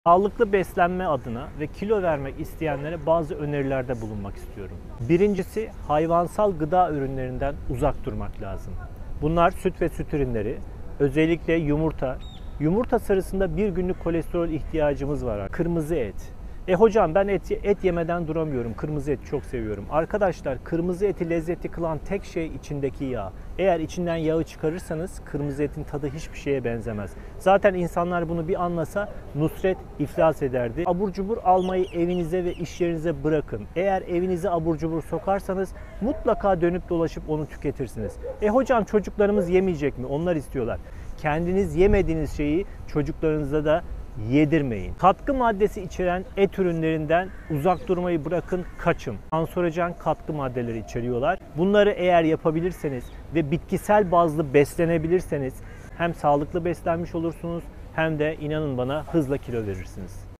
Sağlıklı beslenme adına ve kilo vermek isteyenlere bazı önerilerde bulunmak istiyorum. Birincisi, hayvansal gıda ürünlerinden uzak durmak lazım. Bunlar süt ve süt ürünleri, özellikle yumurta. Yumurta sarısında bir günlük kolesterol ihtiyacımız var. Kırmızı et. Hocam ben et yemeden duramıyorum. Kırmızı eti çok seviyorum. Arkadaşlar, kırmızı eti lezzetli kılan tek şey içindeki yağ. Eğer içinden yağı çıkarırsanız kırmızı etin tadı hiçbir şeye benzemez. Zaten insanlar bunu bir anlasa Nusret iflas ederdi. Abur cubur almayı evinize ve iş yerinize bırakın. Eğer evinize abur cubur sokarsanız mutlaka dönüp dolaşıp onu tüketirsiniz. Hocam çocuklarımız yemeyecek mi? Onlar istiyorlar. Kendiniz yemediğiniz şeyi çocuklarınıza da yedirmeyin. Katkı maddesi içeren et ürünlerinden uzak durmayı bırakın, kaçın. Kanserojen katkı maddeleri içeriyorlar. Bunları eğer yapabilirseniz ve bitkisel bazlı beslenebilirseniz hem sağlıklı beslenmiş olursunuz hem de inanın bana hızla kilo verirsiniz.